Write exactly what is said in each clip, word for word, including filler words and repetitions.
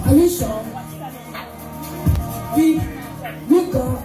Are you sure? We, we go.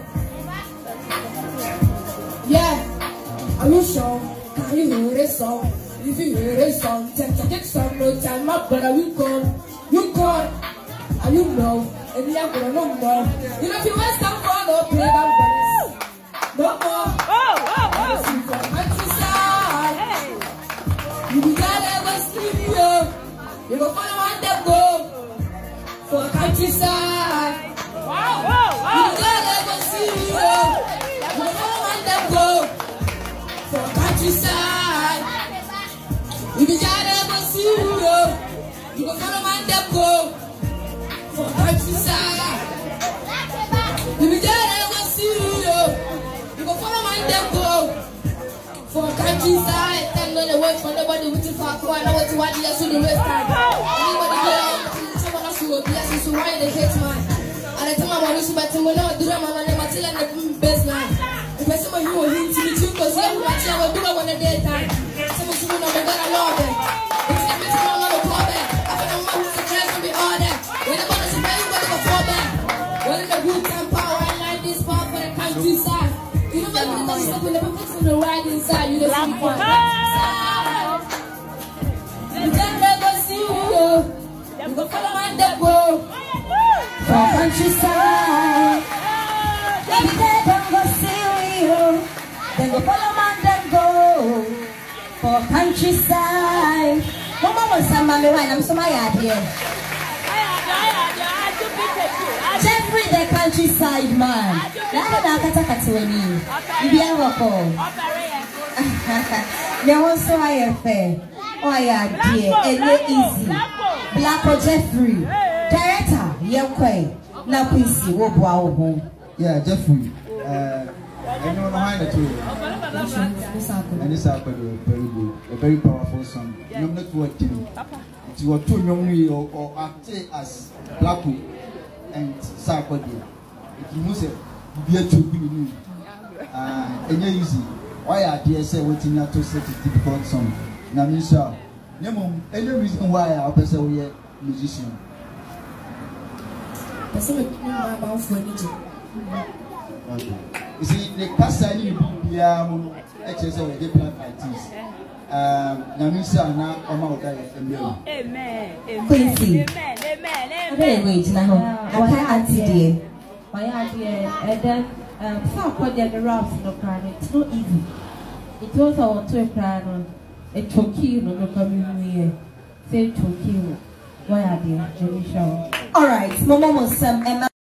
Yeah. Are you sure? Can you hear this song? If you hear this song, take to get some no time up, but are you gone? You gone? Are you know? And you're gonna know more. You know if you want some fun, no play that no more. Oh, oh, oh. From countryside. You be glad I was sleeping you. You go follow one them go for countryside. Wow, wow, wow. You be glad I was sleeping you. You go follow one them go for countryside. You be glad I was sleeping you. You go follow one them go for countryside. You be glad I was sleeping you. You go follow one them go for countryside. The work for nobody waiting for a quarter. What you want to do the rest time. Anybody go someone else will be as so why they hate man. And I tell my mom, but I'm not doing my money, but still in the baseline. The person who will hint to me too, because I'm watching our do on the daytime. Someone who know that I love it. It's a bit of a call back. I think I'm going to try to be all that. When I'm going to buy you, what for back. Well, in the good time power, I like this part for the countryside. You know what I'm saying? When the people from the right inside, you don't see one. You can never see you. You go follow my depot for countryside. If they don't go see you, then go follow my depot for countryside. Mama was some man behind. I'm so my yard here. Jeffrey the countryside man. That's what I got to me. You be a rocker. There was so I fair. Oh yeah, dear, it's easy. Black or Jeffrey, director, yeah, okay. Now please see what wow. Yeah, Jeffrey. Uh, I know behind the two. And this is very good, a very powerful song. I'm not working. It's what two young or act as Black and Sarkodie. If you must be a two billion. Uh, and you're easy. Why are dear say waiting to set a difficult song? Namisha, Nemo, any reason why our person we are musician? You see, the Cassani be um, exercise the plant artists. Um, Namisha now, Oma, Amen. Quincy. Amen. Amen. Amen. Wait now. I can't see dear. My idea, and then um, some put the rafts no crown. It's not easy. It was our two crown. A choky no no community. Say choky. Why are they? Let me show. All right, Mama was some.